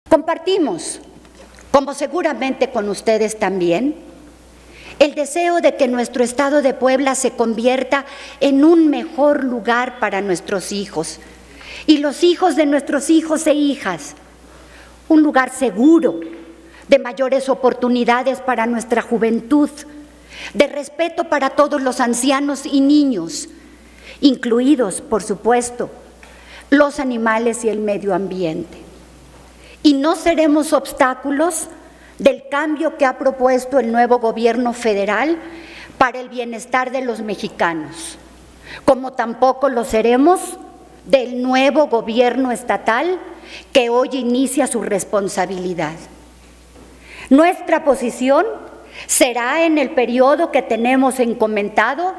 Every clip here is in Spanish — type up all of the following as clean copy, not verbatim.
Compartimos, como seguramente con ustedes también, el deseo de que nuestro estado de Puebla se convierta en un mejor lugar para nuestros hijos y los hijos de nuestros hijos e hijas, un lugar seguro, de mayores oportunidades para nuestra juventud, de respeto para todos los ancianos y niños, incluidos, por supuesto, los animales y el medio ambiente. Y no seremos obstáculos del cambio que ha propuesto el nuevo gobierno federal para el bienestar de los mexicanos, como tampoco lo seremos del nuevo gobierno estatal que hoy inicia su responsabilidad. Nuestra posición será en el periodo que tenemos encomendado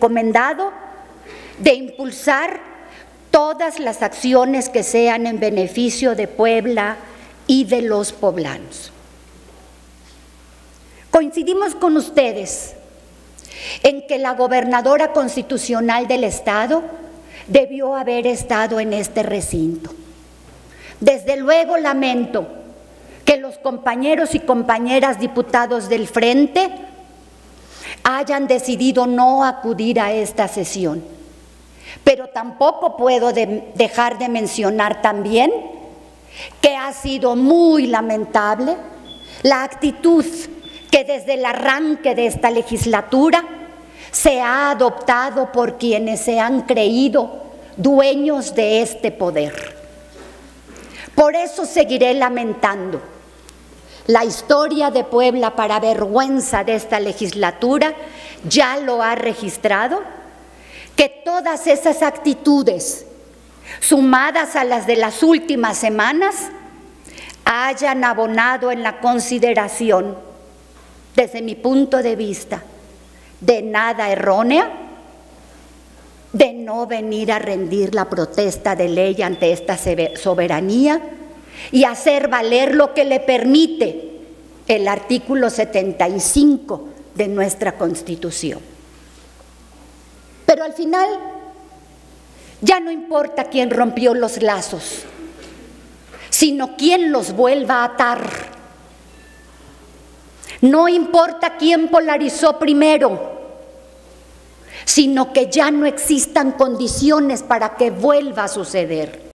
de impulsar todas las acciones que sean en beneficio de Puebla y de los poblanos. Coincidimos con ustedes en que la gobernadora constitucional del Estado debió haber estado en este recinto. Desde luego lamento que los compañeros y compañeras diputados del Frente hayan decidido no acudir a esta sesión. Pero tampoco puedo dejar de mencionar también que ha sido muy lamentable la actitud que desde el arranque de esta legislatura se ha adoptado por quienes se han creído dueños de este poder. Por eso seguiré lamentando. La historia de Puebla, para vergüenza de esta legislatura, ya lo ha registrado, que todas esas actitudes, sumadas a las de las últimas semanas, hayan abonado en la consideración, desde mi punto de vista, de nada errónea, de no venir a rendir la protesta de ley ante esta soberanía y hacer valer lo que le permite el artículo 75 de nuestra Constitución. Pero al final ya no importa quién rompió los lazos, sino quién los vuelva a atar. No importa quién polarizó primero, sino que ya no existan condiciones para que vuelva a suceder.